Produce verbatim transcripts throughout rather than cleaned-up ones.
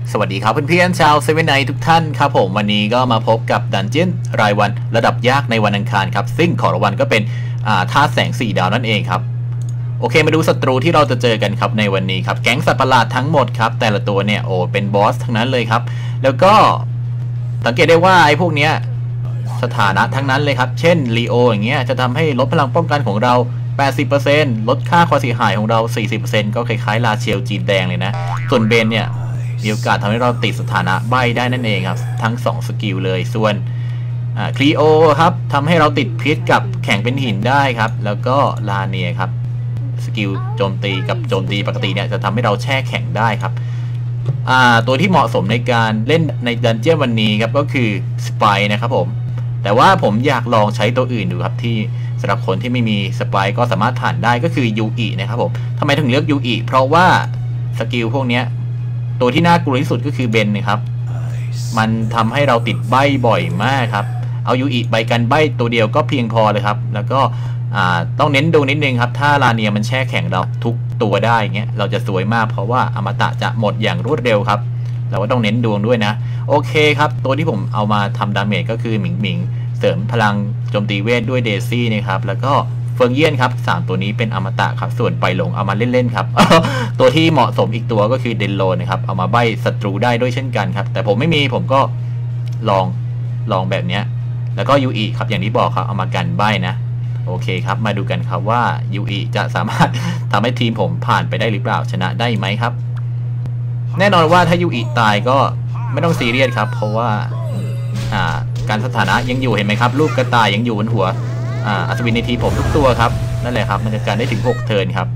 สวัสดีครับเพื่อนๆชาวเซเว่นไนท์ทุกท่านครับผมวันนี้ก็มาพบกับดันเจี้ยนรายวันระดับยากในวันอังคารครับซึ่งของรางวัลก็เป็นธาตุแสงสี่ดาวนั่นเองครับโอเคมาดูศัตรูที่เราจะเจอกันครับในวันนี้ครับแก๊งสัตว์ประหลาดทั้งหมดครับแต่ละตัวเนี่ยโอ้เป็นบอสทั้งนั้นเลยครับแล้วก็สังเกตได้ว่าไอ้พวกเนี้ยสถานะทั้งนั้นเลยครับเช่นลีโออย่างเงี้ยจะทำให้ลดพลังป้องกันของเรา แปดสิบเปอร์เซ็นต์ ลดค่าความเสียหายของเรา สี่สิบเปอร์เซ็นต์ ก็คล้ายๆลาเชลจีนแดงเลยนะส่วนเบนเนี่ยมีโอกาสทำให้เราติดสถานะใบได้นั่นเองครับทั้งสองสกิลเลยส่วนคลีโอครับทำให้เราติดพิษกับแข็งเป็นหินได้ครับแล้วก็ลาเนียครับสกิลโจมตีกับโจมตีปกติเนี่ยจะทำให้เราแช่แข็งได้ครับตัวที่เหมาะสมในการเล่นในดันเจี้ยนวันนี้ครับก็คือสไปนะครับผมแต่ว่าผมอยากลองใช้ตัวอื่นดูครับที่สำหรับคนที่ไม่มีสไปก็สามารถผ่านได้ก็คือยูอินะครับผมทำไมถึงเลือกยูอิเพราะว่าสกิลพวกนี้ตัวที่น่ากลัวที่สุดก็คือเบนนะครับมันทำให้เราติดใบบ่อยมากครับเอายูอิใบกันใบตัวเดียวก็เพียงพอเลยครับแล้วก็ต้องเน้นดูนิดนึงครับถ้าลาเนียมันแช่แข็งเราทุกตัวได้เงี้ยเราจะสวยมากเพราะว่าอมตะจะหมดอย่างรวดเร็วครับเราก็ต้องเน้นดวงด้วยนะโอเคครับตัวที่ผมเอามาทำดาเมจก็คือหมิงหมิงเสริมพลังโจมตีเวทด้วยเดซี่นะครับแล้วก็เฟิงเยี่ยนครับสามตัวนี้เป็นอมตะครับส่วนไปหลงเอามาเล่นๆครับ ตัวที่เหมาะสมอีกตัวก็คือเดนโลนะครับเอามาใบ้ศัตรูได้ด้วยเช่นกันครับแต่ผมไม่มีผมก็ลองลองแบบนี้แล้วก็ยูอิครับอย่างที่บอกครับเอามากันใบ้นะโอเคครับมาดูกันครับว่ายูอิจะสามารถทำให้ทีมผมผ่านไปได้หรือเปล่าชนะได้ไหมครับแน่นอนว่าถ้ายูอิตายก็ไม่ต้องซีเรียสครับเพราะว่าอ่าการสถานะยังอยู่เห็นไหมครับรูปกระต่ายยังอยู่บนหัวอ่าอัศวินในทีผมทุกตัวครับนั่นแหละครับมันจะการได้ถึงหกเทิร์นครับ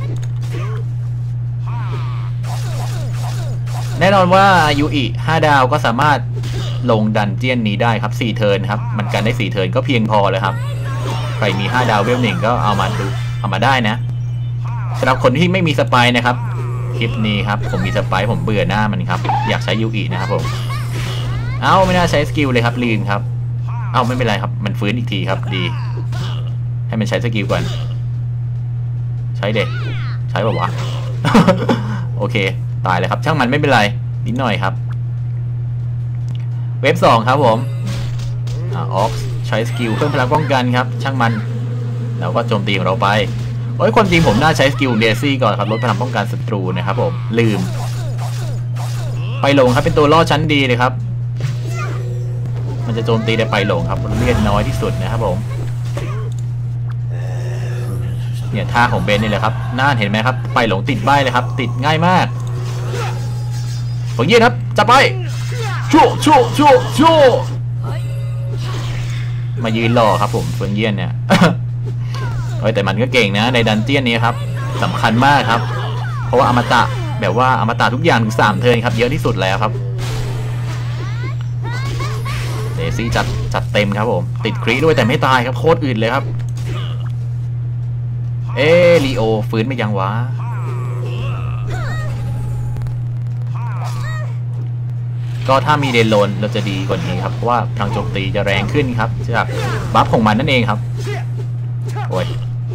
แน่นอนว่ายูอิห้าดาวก็สามารถลงดันเจี้ยนนี้ได้ครับสี่เทิร์นครับมันกันได้สี่เทิร์นก็เพียงพอเลยครับใครมีห้าดาวเวลหนึ่งก็เอามาดูเอามาได้นะสำหรับคนที่ไม่มีสไปนะครับคลิปนี้ครับผมมีสไปผมเบื่อหน้ามันครับอยากใช้ยูอินะครับผมเอาไม่น่าใช้สกิลเลยครับลืมครับเอาไม่เป็นไรครับมันฟื้นอีกทีครับดีให้มันใช้สกิลก่อนใช้เด็กใช้แบบวะ โอเคตายเลยครับช่างมันไม่เป็นไรนิดหน่อยครับเว็บสองครับผมออกใช้สกิลเพิ่มพลังป้องกันครับช่างมันแล้วก็โจมตีของเราไปโอ้ยคนจริงผมน่าใช้สกิลเดซี่ก่อนครับลดพลังป้องกันศัตรูนะครับผมลืมไปหลงครับเป็นตัวล่อชั้นดีเลยครับมันจะโจมตีได้ไปหลงครับเลือดน้อยที่สุดนะครับผมเนี่ยท่าของเบนนี่แหละครับน่าเห็นไหมครับไปหลงติดใบเลยครับติดง่ายมากผมยืนครับจับไปชั่วชั่วชั่วชั่วมายืนรอครับผมเฟิงเยี่ยนเนี่ยโอ้ยแต่มันก็เก่งนะในดันเจี้ยนนี้ครับสำคัญมากครับเพราะว่าอมตะแบบว่าอมตะทุกอย่างถึงสามเทิร์นครับเยอะที่สุดแล้วครับเดซี่จัดจัดเต็มครับผมติดครีด้วยแต่ไม่ตายครับโคตรอื่นเลยครับเอลีโอฟื้นไม่ยังวะก็ถ้ามีเดนโลนเราจะดีกว่านี้ครับเพราะว่าพลังโจมตีจะแรงขึ้นครับจากบัฟของมันนั่นเองครับโอ้ย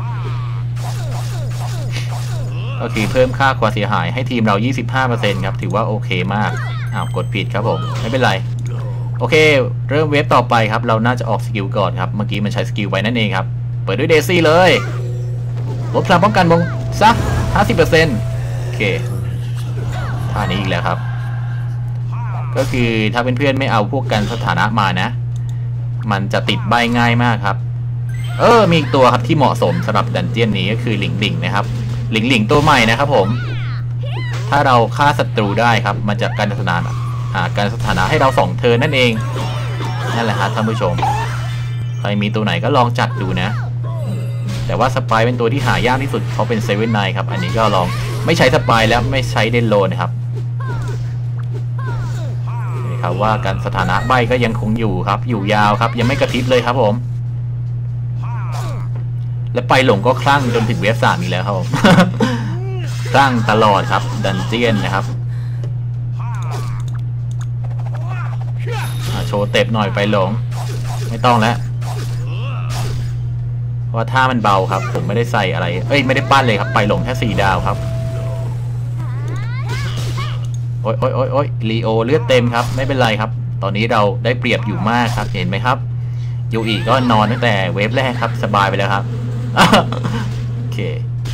ก็คือเพิ่มค่าความเสียหายให้ทีมเรา ยี่สิบห้าเปอร์เซ็นต์ ครับถือว่าโอเคมากอ้าวกดผิดครับผมไม่เป็นไรโอเคเริ่มเวฟต่อไปครับเราน่าจะออกสกิลก่อนครับเมื่อกี้มันใช้สกิลไว้นั่นเองครับเปิดด้วยเดซี่เลยลดพลังป้องกันบงซัก ห้าสิบเปอร์เซ็นต์ โอเคท่านี้อีกแล้วครับก็คือถ้าเพื่อนๆไม่เอาพวกกันสถานะมานะมันจะติดใบง่ายมากครับเออมีอีกตัวครับที่เหมาะสมสำหรับดันเจี้ยนนี้ก็คือหลิงหลิงนะครับหลิงหลิงตัวใหม่นะครับผมถ้าเราฆ่าศัตรูได้ครับมันจะกันสถานะการสถานะให้เราสองเทิร์นนั่นเองนั่นแหละครับท่านผู้ชมใครมีตัวไหนก็ลองจัดดูนะแต่ว่าสไปเป็นตัวที่หายากที่สุดเขาเป็นเซเว่นไนน์ครับอันนี้ก็ลองไม่ใช้สไปแล้วไม่ใช้เดนโลนะครับนี่ครับว่าการสถานะใบก็ยังคงอยู่ครับอยู่ยาวครับยังไม่กระพริบเลยครับผมและไปหลงก็คลั่งจนถึงเวฟสามอีกแล้วครับ คลั่งตลอดครับดันเจี้ยนนะครับโชว์เต็บหน่อยไปหลงไม่ต้องแล้วเพราะว่าท่ามันเบาครับผมไม่ได้ใส่อะไรเอ้ยไม่ได้ปั้นเลยครับไปหลงแค่สี่ดาวครับโอ้ยโอ้ยโอ้ยโอ้ยลีโอเลือดเต็มครับไม่เป็นไรครับตอนนี้เราได้เปรียบอยู่มากครับเห็นไหมครับยูอีก็นอนตั้งแต่เวฟแรกครับสบายไปแล้วครับโอเค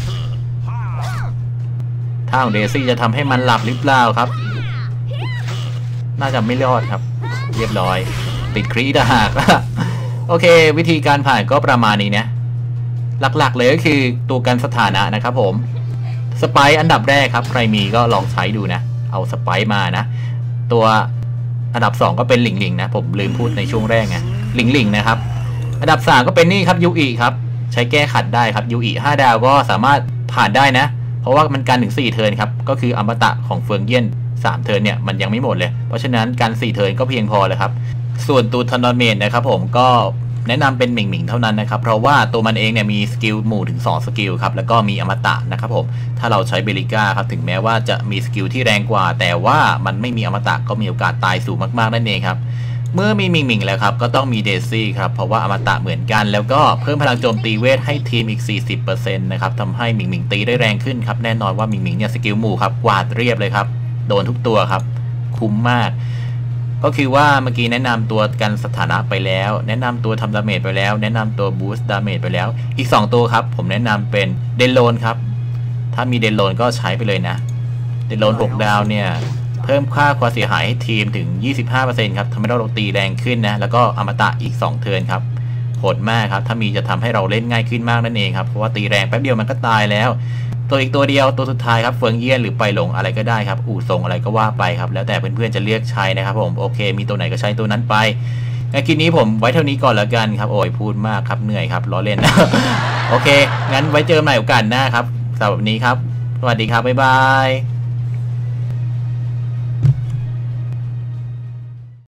ท่าของเดซี่จะทำให้มันหลับหรือเปล่าครับน่าจะไม่รอดครับเรียบร้อยติดครีดหักโอเควิธีการผ่านก็ประมาณนี้นะหลักๆเลยก็คือตัวกันสถานะนะครับผมสไปอันดับแรกครับใครมีก็ลองใช้ดูนะเอาสไปมานะตัวอันดับสองก็เป็นหลิงหลิงนะผมลืมพูดในช่วงแรกไงหลิงหลิงนะครับอันดับสามก็เป็นนี่ครับยูอีครับใช้แก้ขัดได้ครับยูอีห้าดาวก็สามารถผ่านได้นะเพราะว่ามันการถึงสี่เทิร์นครับก็คืออมตะของเฟิงเยี่ยนสามเทิร์นเนี่ยมันยังไม่หมดเลยเพราะฉะนั้นการสี่เทิร์นก็เพียงพอเลยครับส่วนตัวทันดอนเมนนะครับผมก็แนะนำเป็นหมิงหมิงเท่านั้นนะครับเพราะว่าตัวมันเองเนี่ยมีสกิลหมู่ถึงสองสกิลครับแล้วก็มีอมตะนะครับผมถ้าเราใช้เบลิก้าครับถึงแม้ว่าจะมีสกิลที่แรงกว่าแต่ว่ามันไม่มีอมตะก็มีโอกาสตายสูงมากๆนั่นเองครับเมื่อมีหมิงหมิงแล้วครับก็ต้องมีเดซี่ครับเพราะว่าอมตะเหมือนกันแล้วก็เพิ่มพลังโจมตีเวทให้ทีมอีก สี่สิบเปอร์เซ็นต์ นะครับทำให้หมิงหมิงตีได้แรงขึ้นครับแน่นอนว่าหมิงหมิงเนี่ยสกิลหมู่ครับกวาดเรียบเลยครับโดนทุกตัวครับคุ้มมากก็คือว่าเมื่อกี้แนะนำตัวกันสถานะไปแล้วแนะนำตัวทำดาเมจไปแล้วแนะนำตัวบูสต์ดาเมจไปแล้วอีกสองตัวครับผมแนะนำเป็นเดนโลนครับถ้ามีเดนโลนก็ใช้ไปเลยนะเดนโลนหกดาวเนี่ยเพิ่มค่าความเสียหายให้ทีมถึง ยี่สิบห้าเปอร์เซ็นต์ ครับทำให้เราตีแรงขึ้นนะแล้วก็อมตะอีกสองเทิร์นครับโหดมากครับถ้ามีจะทำให้เราเล่นง่ายขึ้นมากนั่นเองครับเพราะว่าตีแรงแป๊บเดียวมันก็ตายแล้วตัวอีกตัวเดียวตัวสุดท้ายครับเฟิงเยี่ยนหรือไปหลงอะไรก็ได้ครับอู่ทรงอะไรก็ว่าไปครับแล้วแต่เพื่อนๆจะเลือกใช้นะครับผมโอเคมีตัวไหนก็ใช้ตัวนั้นไปในคลิปนี้ผมไว้เท่านี้ก่อนแล้วกันครับโอ้ยพูดมากครับเหนื่อยครับล้อเล่น โอเคงั้นไว้เจอกันใหม่โอกาสหน้าครับสำหรับวันนี้ครับสวัสดีครับบ๊ายบาย